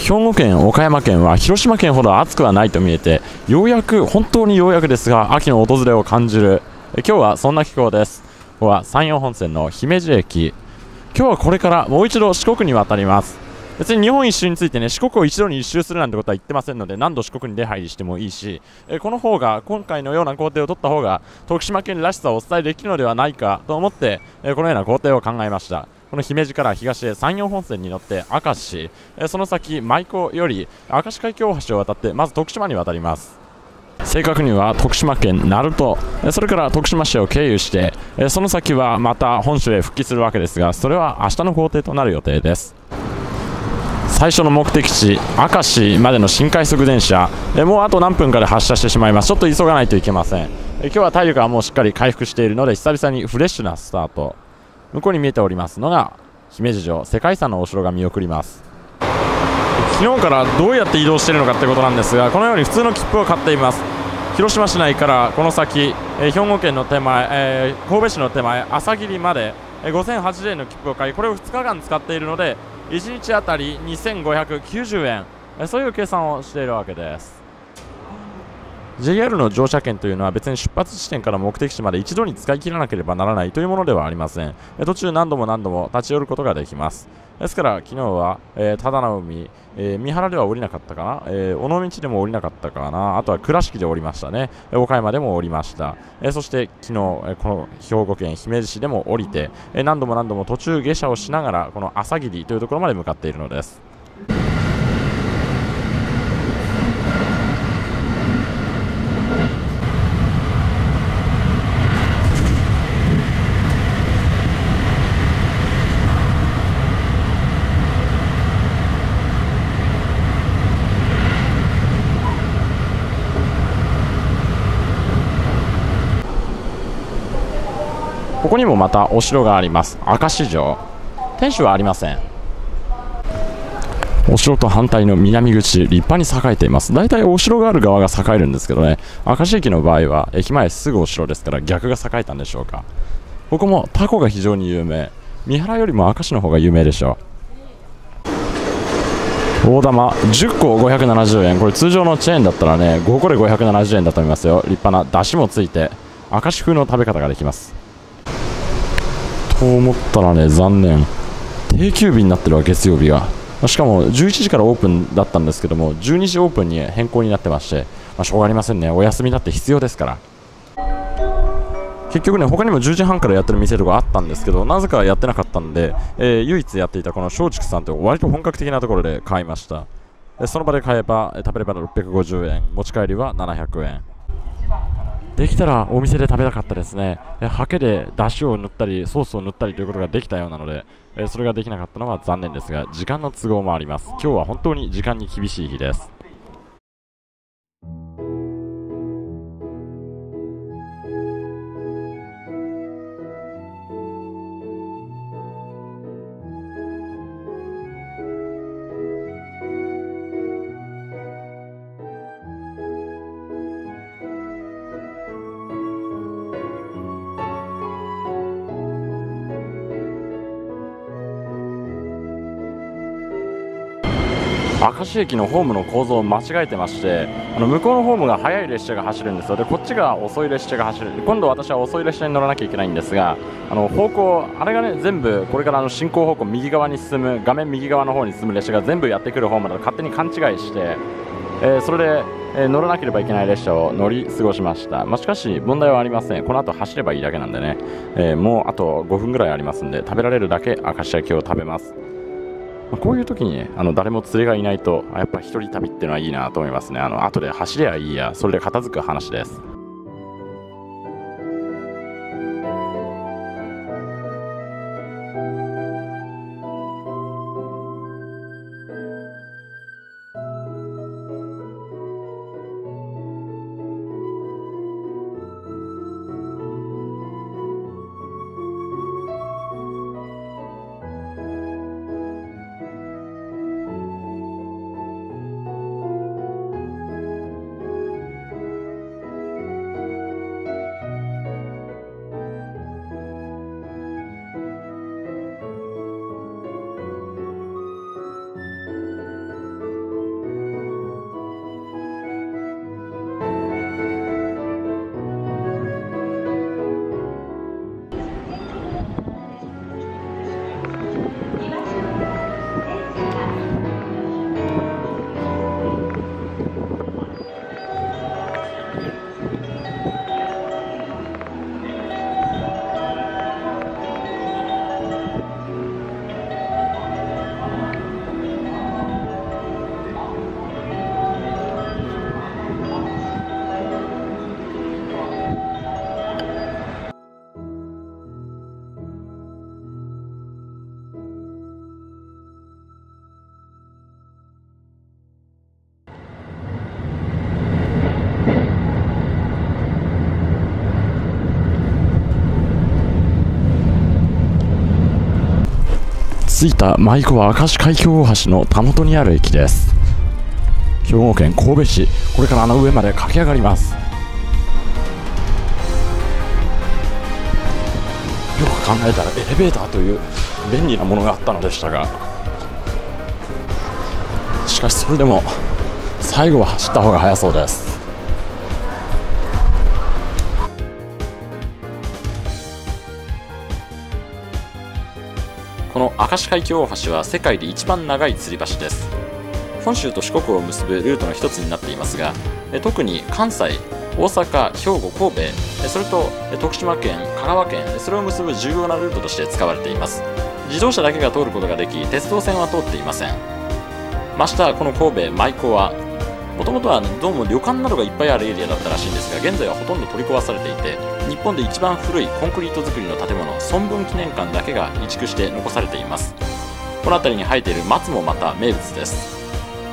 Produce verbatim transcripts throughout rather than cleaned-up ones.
庫県、岡山県は広島県ほど暑くはないと見えて、ようやく、本当にようやくですが秋の訪れを感じる。え今日はそんな気候です。ここは山陽本線の姫路駅。今日はこれからもう一度四国に渡ります。別に日本一周についてね、四国を一度に一周するなんてことは言ってませんので、何度四国に出入りしてもいいし、えこの方が今回のような工程を取った方が徳島県らしさをお伝えできるのではないかと思って、えこのような工程を考えました。この姫路から東へ山陽本線に乗って明石、えその先舞子より明石海峡大橋を渡ってまず徳島に渡ります。正確には徳島県鳴門、それから徳島市を経由してその先はまた本州へ復帰するわけですが、それは明日の行程となる予定です。最初の目的地明石までの新快速電車、もうあと何分かで発車してしまいます。ちょっと急がないといけません。今日は体力はもうしっかり回復しているので久々にフレッシュなスタート。向こうに見えておりますのが姫路城、世界遺産のお城が見送ります。昨日からどうやって移動しているのかということなんですが、このように普通の切符を買っています。広島市内からこの先、えー、兵庫県の手前、えー、神戸市の手前朝霧まで、えー、ごせんはちじゅうえんの切符を買い、これをふつかかん使っているのでいちにちあたりにせんごひゃくきゅうじゅうえん、えー、そういう計算をしているわけです。 ジェイアール の乗車券というのは別に出発地点から目的地まで一度に使い切らなければならないというものではありません。えー、途中何度も何度も立ち寄ることができます。ですから昨日は、えー、忠直海、えー、三原では降りなかったかな、えー、尾道でも降りなかったかな、あとは倉敷で降りましたね、えー、岡山でも降りました、えー、そして昨日、えー、この兵庫県姫路市でも降りて、えー、何度も何度も途中下車をしながらこの朝霧というところまで向かっているのです。ここにもまたお城があります。明石城。天守はありません。お城と反対の南口、立派に栄えています。だいたいお城がある側が栄えるんですけどね、明石駅の場合は駅前すぐお城ですから逆が栄えたんでしょうか。ここもタコが非常に有名。三原よりも明石の方が有名でしょう。大玉じゅっこごひゃくななじゅうえん、これ通常のチェーンだったらねごこでごひゃくななじゅうえんだと思いますよ。立派な出汁もついて明石風の食べ方ができます。と思ったらね、残念、定休日になってるわ、月曜日が。しかもじゅういちじからオープンだったんですけどもじゅうにじオープンに変更になってまして、まあ、しょうがありませんね、お休みだって必要ですから。結局ね、他にもじゅうじはんからやってる店とかあったんですけど、なぜかやってなかったんで、えー、唯一やっていたこの松竹さんという割と本格的なところで買いました。その場で買えば食べればろっぴゃくごじゅうえん、持ち帰りはななひゃくえん。できたらお店で食べたかったですね。ハケで出汁を塗ったりソースを塗ったりということができたようなので、それができなかったのは残念ですが、時間の都合もあります。今日は本当に時間に厳しい日です。明石駅のホームの構造を間違えてまして、あの向こうのホームが速い列車が走るんですよ。でこっちが遅い列車が走る。今度私は遅い列車に乗らなきゃいけないんですが、あの方向あれがね全部これからあの進行方向右側に進む、画面右側の方に進む列車が全部やってくるホームだと勝手に勘違いして、えー、それで、えー、乗らなければいけない列車を乗り過ごしました。まあ、しかし問題はありません。この後走ればいいだけなんでね、えー、もうあとごふんぐらいありますんで食べられるだけ明石焼きを食べます。こういう時にね、あの誰も連れがいないとやっぱ一人旅っていうのはいいなと思いますね。あの後で走ればいいや、それで片付く話です。 着いた舞子は明石海峡大橋のたもとにある駅です。兵庫県神戸市、これからあの上まで駆け上がります。よく考えたらエレベーターという便利なものがあったのでしたが、しかしそれでも最後は走った方が速そうです。この明石海峡大橋は世界で一番長い吊り橋です。本州と四国を結ぶルートの一つになっていますが、特に関西、大阪、兵庫、神戸、それと徳島県、香川県、それを結ぶ重要なルートとして使われています。自動車だけが通ることができ、鉄道線は通っていません。ましたこの神戸舞子はもともとはどうも旅館などがいっぱいあるエリアだったらしいんですが、現在はほとんど取り壊されていて、日本で一番古いコンクリート造りの建物、孫文記念館だけが移築して残されています。この辺りに生えている松もまた名物です。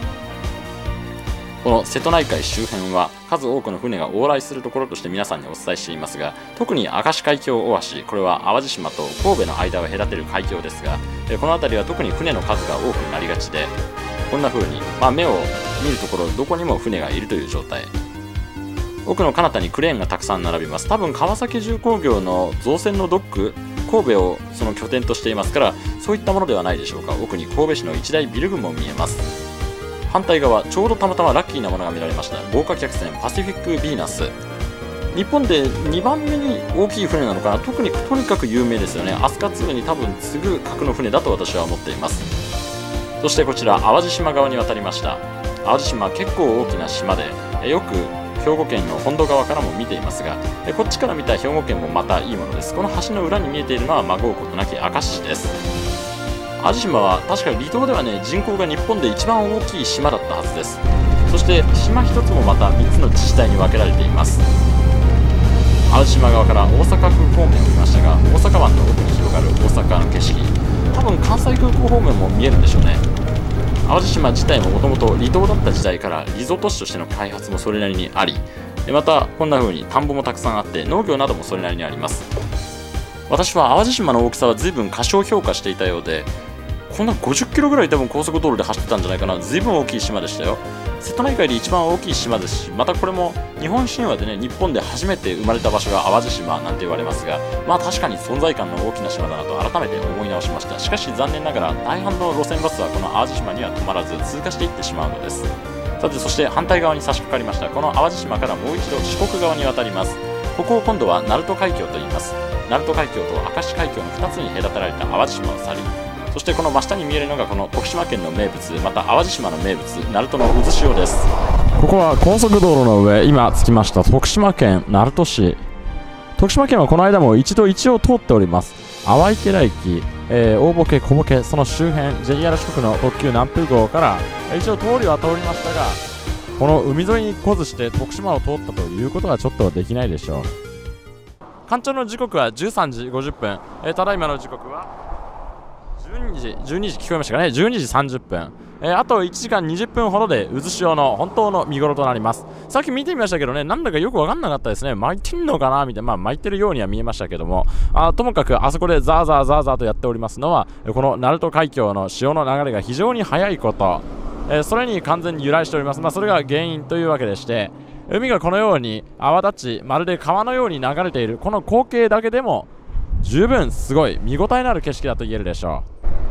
この瀬戸内海周辺は数多くの船が往来するところとして皆さんにお伝えしていますが、特に明石海峡大橋、これは淡路島と神戸の間を隔てる海峡ですが、この辺りは特に船の数が多くなりがちで、こんな風に、まあ、目を見るところどこにも船がいるという状態。奥の彼方にクレーンがたくさん並びます。多分川崎重工業の造船のドック、神戸をその拠点としていますから、そういったものではないでしょうか。奥に神戸市の一大ビル群も見えます。反対側、ちょうどたまたまラッキーなものが見られました。豪華客船パシフィックヴィーナス、日本でにばんめに大きい船なのかな。特にとにかく有名ですよね。飛鳥にに多分次ぐ格の船だと私は思っています。そしてこちら淡路島側に渡りました。淡路島は結構大きな島で、よく兵庫県の本土側からも見ていますが、こっちから見た兵庫県もまたいいものです。この橋の裏に見えているのはまごうことなき明石市です。淡路島は確か離島ではね、人口が日本で一番大きい島だったはずです。そして島一つもまたみっつの自治体に分けられています。淡路島側から大阪空港方面を見ましたが、大阪湾の奥に広がる大阪の景色、多分関西空港方面も見えるんでしょうね。淡路島自体ももともと離島だった時代からリゾート地としての開発もそれなりにあり、またこんな風に田んぼもたくさんあって農業などもそれなりにあります。私は淡路島の大きさは随分過小評価していたようで、こんなごじゅっキロぐらい多分高速道路で走ってたんじゃないかな。随分大きい島でしたよ。瀬戸内海で一番大きい島ですし、またこれも日本神話でね、日本で初めて生まれた場所が淡路島なんて言われますが、まあ確かに存在感の大きな島だなと改めて思い直しました。しかし残念ながら大半の路線バスはこの淡路島には止まらず通過していってしまうのです。さて、そして反対側に差し掛かりました。この淡路島からもう一度四国側に渡ります。ここを今度は鳴門海峡と言います。鳴門海峡と明石海峡のふたつに隔てられた淡路島を去り、そしてこの真下に見えるのがこの徳島県の名物、また淡路島の名物、鳴門の渦潮です。ここは高速道路の上、今着きました徳島県鳴門市。徳島県はこの間も一度一応通っております。淡池田駅、えー、大ボケ小ボケ、その周辺 ジェイアール 四国の特急南風号から一応通りは通りましたが、この海沿いに来ずして徳島を通ったということはちょっとできないでしょう。干潮の時刻はじゅうさんじごじゅっぷん、えー、ただいまの時刻はじゅうにじ、じゅうにじ聞こえましたかね。じゅうにじさんじゅっぷん、えー、あといちじかんにじゅっぷんほどで渦潮の本当の見頃となります。さっき見てみましたけどね、なんだかよく分かんなかったですね。巻いてんのかなみたいな、まあ巻いてるようには見えましたけども、あともかくあそこでザーザーザーザーとやっておりますのは、この鳴門海峡の潮の流れが非常に速いこと、えー、それに完全に由来しております。まあそれが原因というわけでして、海がこのように泡立ち、まるで川のように流れているこの光景だけでも十分すごい見応えのある景色だと言えるでしょ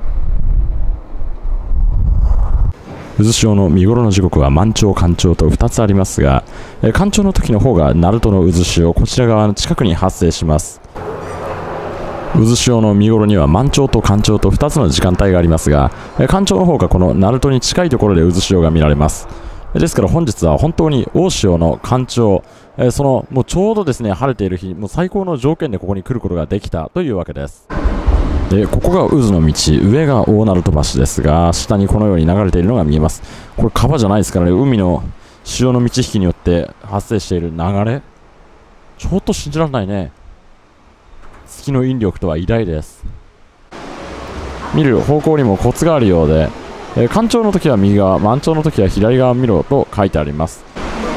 う。渦潮の見頃の時刻は満潮干潮とふたつありますが、え干潮の時の方が鳴門の渦潮、こちら側の近くに発生します。渦潮の見頃には満潮と干潮とふたつの時間帯がありますが、え干潮の方がこの鳴門に近いところで渦潮が見られます。ですから本日は本当に大潮の干潮、えー、そのもうちょうどですね晴れている日、もう最高の条件でここに来ることができたというわけです。でここが渦の道、上が大鳴門橋ですが、下にこのように流れているのが見えます。これ川じゃないですからね、海の潮の満ち引きによって発生している流れ、ちょっと信じられないね。月の引力とは偉大です。見る方向にもコツがあるようで、えー、干潮の時は右側、満潮の時は左側を見ろと書いてあります。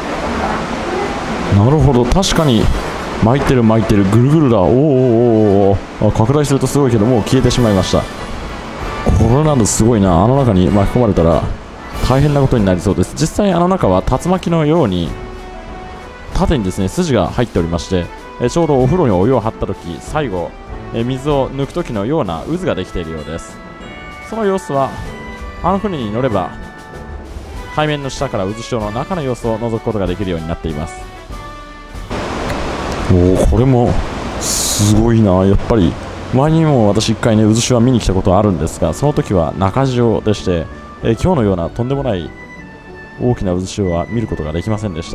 なるほど、確かに巻いてる巻いてる、ぐるぐるだ。おーおーおーおー、拡大するとすごいけどもう消えてしまいました。 これなどすごいな。あの中に巻き込まれたら大変なことになりそうです。実際あの中は竜巻のように縦にですね筋が入っておりまして、えちょうどお風呂にお湯を張った時、最後え水を抜く時のような渦ができているようです。その様子はあの船に乗れば海面の下から渦潮の中の様子を覗くことができるようになっています。おお、これもすごいな。やっぱり前にも私いっかいね渦潮は見に来たことあるんですが、その時は中潮でして、え今日のようなとんでもない大きな渦潮は見ることができませんでした。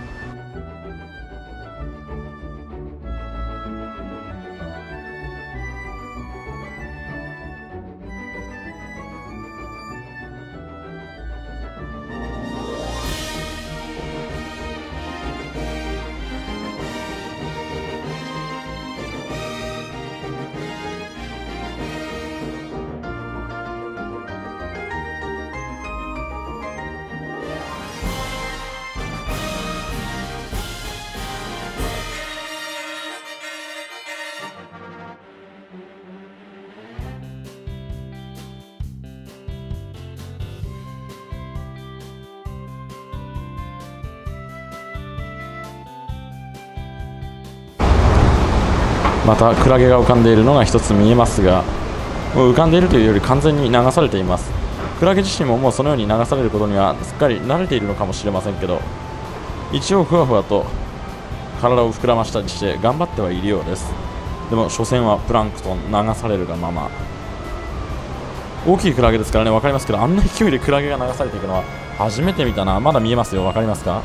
またクラゲが浮かんでいるのが一つ見えますが、もう浮かんでいるというより完全に流されています。クラゲ自身ももうそのように流されることにはすっかり慣れているのかもしれませんけど、一応ふわふわと体を膨らましたりして頑張ってはいるようです。でも所詮はプランクトン、流されるがまま。大きいクラゲですからね、分かりますけど、あんな勢いでクラゲが流されていくのは初めて見たな。まだ見えますよ、分かりますか？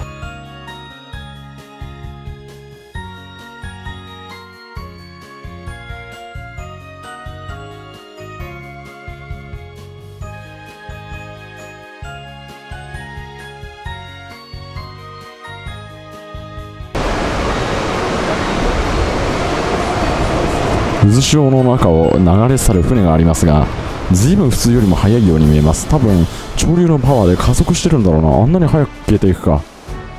渦潮の中を流れ去る船がありますが、随分普通よりも速いように見えます。多分潮流のパワーで加速してるんだろうな。あんなに速く消えていくか。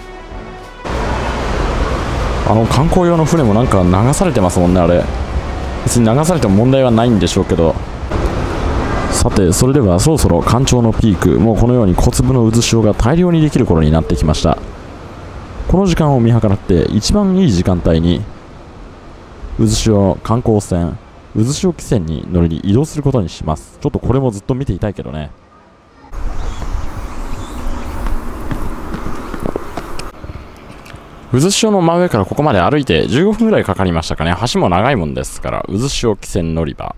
あの観光用の船もなんか流されてますもんね。あれ別に流されても問題はないんでしょうけど。さて、それではそろそろ干潮のピーク、もうこのように小粒の渦潮が大量にできる頃になってきました。この時間を見計らって一番いい時間帯に渦潮観光船渦潮汽船に乗りに移動することにします。ちょっとこれもずっと見ていたいけどね。渦潮の真上からここまで歩いてじゅうごふんぐらいかかりましたかね。橋も長いもんですから。渦潮汽船乗り場、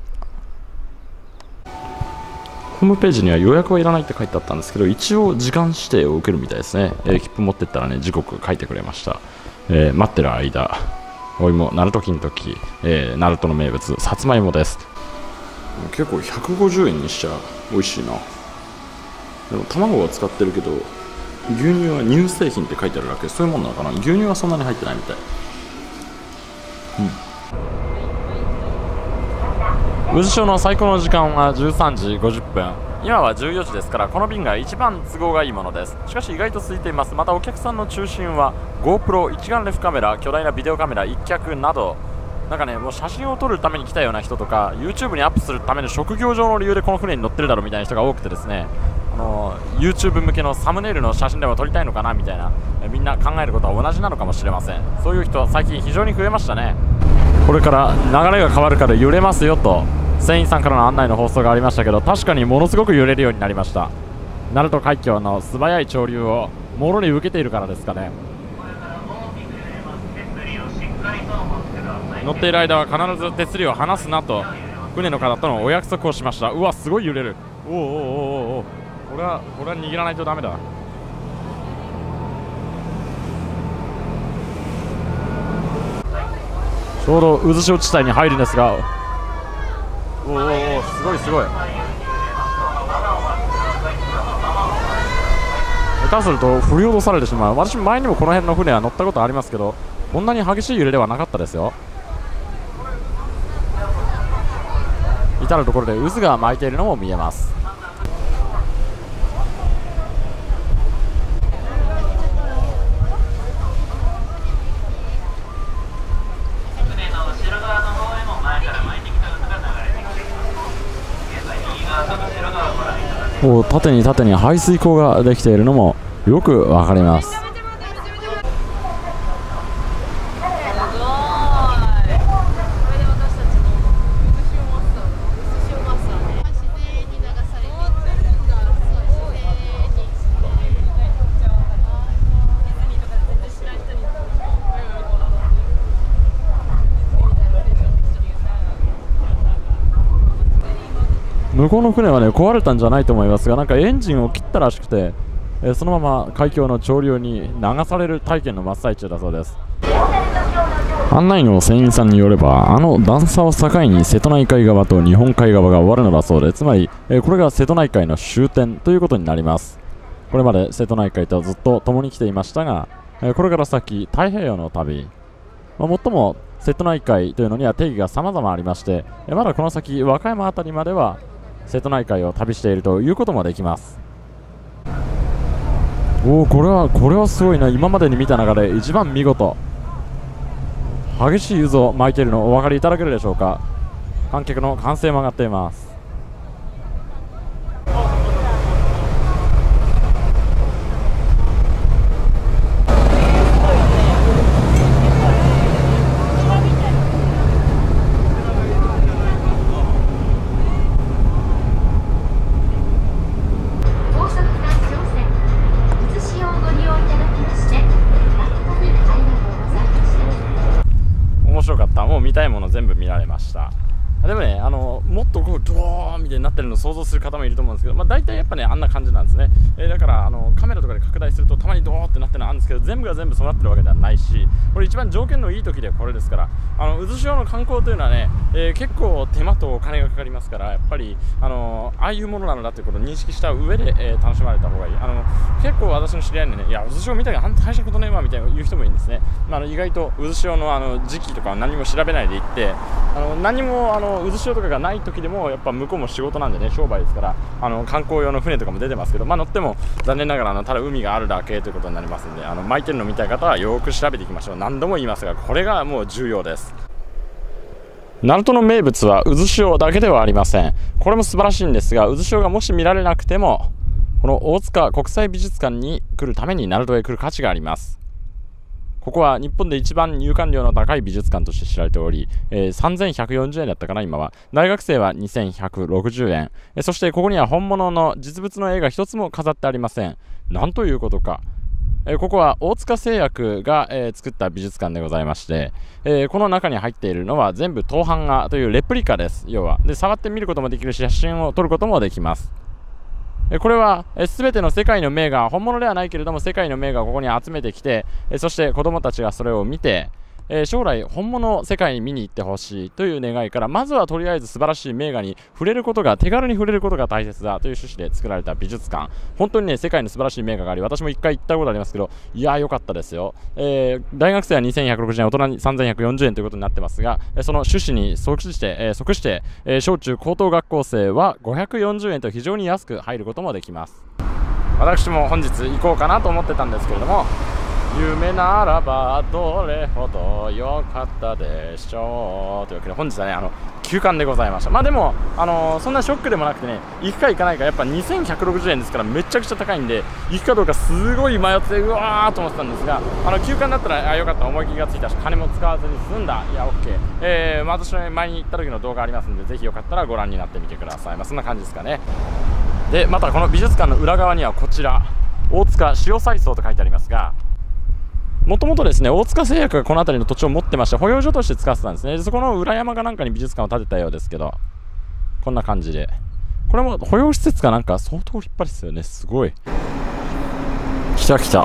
ホームページには予約はいらないって書いてあったんですけど、一応時間指定を受けるみたいですね。えー、切符持ってったらね時刻書いてくれました。えー、待ってる間お芋、ナルト金時、えー、ナルトの名物さつまいもです。結構ひゃくごじゅうえんにしちゃ美味しいな。でも卵は使ってるけど牛乳は乳製品って書いてあるだけ。そういうもんなのかな。牛乳はそんなに入ってないみたい。うん。渦潮の最高の時間はじゅうさんじごじゅっぷん、今はじゅうよじですから、この便が一番都合がいいものです。しかし意外と空いています。またお客さんの中心は GoPro 一眼レフカメラ、巨大なビデオカメラ、一脚など、なんかね、もう写真を撮るために来たような人とか YouTube にアップするための職業上の理由でこの船に乗ってるだろうみたいな人が多くてですね、あの YouTube 向けのサムネイルの写真でも撮りたいのかなみたいな、みんな考えることは同じなのかもしれません。そういう人は最近非常に増えましたね。これから流れが変わるから揺れますよと船員さんからの案内の放送がありましたけど、確かにものすごく揺れるようになりました。鳴門海峡の素早い潮流をもろに受けているからですかね。乗っている間は必ず手すりを離すなと船の方とのお約束をしました。うわ、すごい揺れる。おおおおおお、これはこれは握らないとダメだ。ちょうど渦潮地帯に入るんですが、おおおお、すごいすごい。下手すると振り落とされてしまう。私前にもこの辺の船は乗ったことありますけど、こんなに激しい揺れではなかったですよ。至る所で渦が巻いているのも見えます。 こう縦に縦に排水溝ができているのもよくわかります。向こうの船はね壊れたんじゃないと思いますが、なんかエンジンを切ったらしくて、えー、そのまま海峡の潮流に流される体験の真っ最中だそうです。案内の船員さんによれば、あの段差を境に瀬戸内海側と日本海側が終わるのだそうで、つまり、えー、これが瀬戸内海の終点ということになります。これまで瀬戸内海とずっと共に来ていましたが、えー、これから先太平洋の旅、まあ、最も瀬戸内海というのには定義が様々ありまして、えー、まだこの先和歌山あたりまでは瀬戸内海を旅しているということもできます。おお、これはこれはすごいな。今までに見た中で一番見事。激しい渦を巻いているのをお分かりいただけるでしょうか。観客の歓声も上がっています。もう見たいもの全部見られました。でもね、あのもっとこうドーンみたいになってるのを想像する方もいると思うんですけど、まあ、大体やっぱねあんな感じなんですね。えー、だからあのカメラとかで拡大するとたまにドーンってなってるのあるんですけど、全部が全部そうなってるわけではないし、これ一番条件のいい時でこれですから、あの渦潮の観光というのはね、えー、結構手間とお金がかかりますから、やっぱりあのああいうものなのだということを認識した上で、えー、楽しまれた方がいい。あの結構私の知り合いにね、いや渦潮見たけどあんた大したことねえわみたいな言う人もいいんですね。まあ、あの意外と渦潮のあの時期とかは何も調べないで行って、あの何もあの渦潮とかがない時でもやっぱ向こうも仕事なんでね、商売ですから、あの観光用の船とかも出てますけど、まあ、乗っても残念ながらあのただ海があるだけということになりますんで、あの巻いてるの見たい方はよく調べていきましょう。何度も言いますが、これがもう重要です。鳴門の名物は渦潮だけではありません。これも素晴らしいんですが、渦潮がもし見られなくてもこの大塚国際美術館に来るために鳴門へ来る価値があります。ここは日本で一番入館料の高い美術館として知られており、えー、さんぜんひゃくよんじゅうえんだったかな今は。大学生はにせんひゃくろくじゅうえん、えー、そしてここには本物の実物の絵が一つも飾ってありません。なんということか。えー、ここは大塚製薬が、えー、作った美術館でございまして、えー、この中に入っているのは全部銅版画というレプリカです。要はで触ってみることもできるし、写真を撮ることもできます。これは全ての世界の名画、本物ではないけれども世界の名画をここに集めてきて、そして子どもたちがそれを見て、将来本物を世界に見に行ってほしいという願いから、まずはとりあえず素晴らしい名画に触れることが、手軽に触れることが大切だという趣旨で作られた美術館。本当にね、世界の素晴らしい名画があり、私も一回行ったことありますけど、いやー良かったですよ。えー、大学生はにせんひゃくろくじゅうえん、大人にさんぜんひゃくよんじゅうえんということになってますが、その趣旨に即して、えー、即して、えー、小中高等学校生はごひゃくよんじゅうえんと非常に安く入ることもできます。私も本日行こうかなと思ってたんですけれども、夢ならばどれほど良かったでしょうというわけで、本日はねあの休館でございました。まあでも、あのー、そんなショックでもなくてね、行くか行かないかやっぱにせんひゃくろくじゅうえんですからめちゃくちゃ高いんで、行くかどうかすごい迷ってうわーと思ってたんですが、あの休館だったらあよかった、思い切りがついたし金も使わずに済んだ、いや OK、えー、私の前に行った時の動画ありますんで、ぜひよかったらご覧になってみてください。まあそんな感じですかね。でまたこの美術館の裏側にはこちら大塚塩彩槽と書いてありますが、もともとですね大塚製薬がこの辺りの土地を持ってまして、保養所として使ってたんですね。でそこの裏山かなんかに美術館を建てたようですけど、こんな感じで、これも保養施設かなんか相当立派ですよね。すごい。来た来た。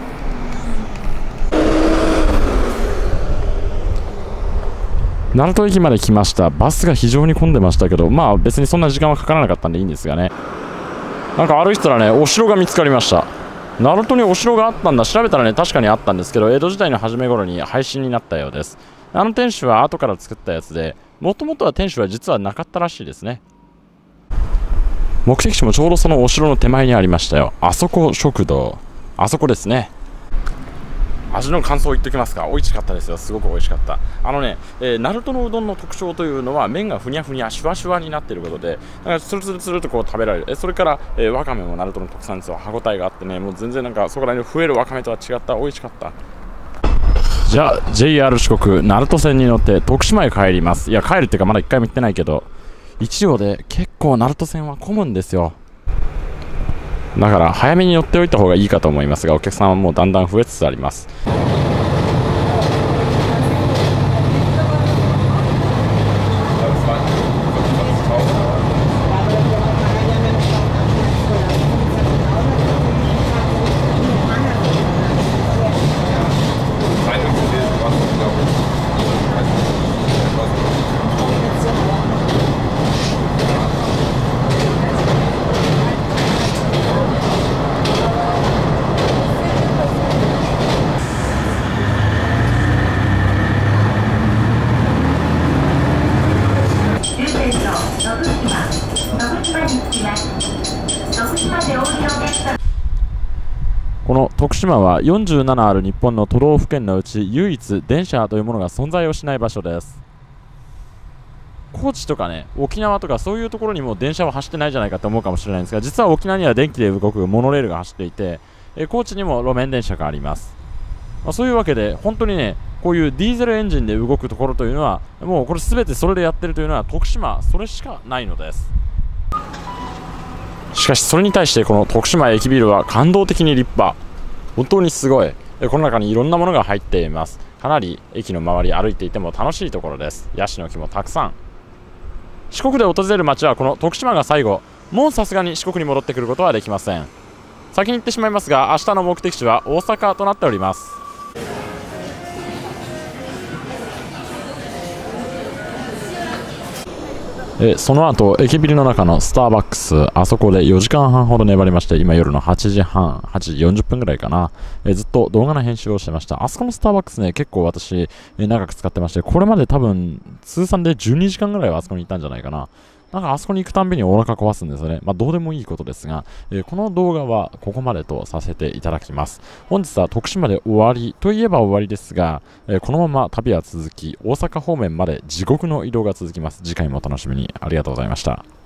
鳴門駅まで来ました。バスが非常に混んでましたけど、まあ別にそんな時間はかからなかったんでいいんですがね。なんか歩いてたらねお城が見つかりました。鳴門にお城があったんだ。調べたらね確かにあったんですけど、江戸時代の初め頃に廃止になったようです。あの天守は後から作ったやつで、もともとは天守は実はなかったらしいですね。目的地もちょうどそのお城の手前にありましたよ。あそこ食堂、あそこですね。 味の感想を言っておきますか。美味しかったですよ。すごく美味しかった。あのね、えー、ナルトのうどんの特徴というのは麺がふにゃふにゃシュワシュワになっていることで、だからツルツルツルとこう食べられる。えそれから、えー、わかめもナルトの特産ですよ。歯ごたえがあってね、もう全然なんかそこら辺に増えるわかめとは違った。美味しかった。じゃあ ジェイアール 四国鳴門線に乗って徳島へ帰ります。いや帰るっていうかまだいっかいも行ってないけど、いち両で結構鳴門線は混むんですよ。だから早めに乗っておいた方がいいかと思いますが、お客さんはもうだんだん増えつつあります。この徳島はよんじゅうななある日本の都道府県のうち唯一電車というものが存在をしない場所です。高知とかね、沖縄とかそういうところにも電車は走ってないじゃないかと思うかもしれないんですが、実は沖縄には電気で動くモノレールが走っていて、え高知にも路面電車があります。まあ、そういうわけで本当にね、こういうディーゼルエンジンで動くところというのはもうこれ全てそれでやってるというのは徳島それしかないのです。しかしそれに対してこの徳島駅ビルは感動的に立派、本当にすごい。この中にいろんなものが入っています。かなり駅の周り歩いていても楽しいところです。ヤシの木もたくさん。四国で訪れる街はこの徳島が最後。もうさすがに四国に戻ってくることはできません。先に言ってしまいますが、明日の目的地は大阪となっております。えその後駅ビルの中のスターバックス、あそこでよじかんはんほど粘りまして、今夜のはちじはん、はちじよんじゅっぷんぐらいかな、えずっと動画の編集をしてました。あそこのスターバックスね、結構私、え長く使ってまして、これまで多分通算でじゅうにじかんぐらいはあそこにいたんじゃないかな。なんかあそこに行くたんびにお腹壊すんですよね。まあどうでもいいことですが、えー、この動画はここまでとさせていただきます。本日は徳島で終わりといえば終わりですが、えー、このまま旅は続き、大阪方面まで地獄の移動が続きます。次回もお楽しみに。ありがとうございました。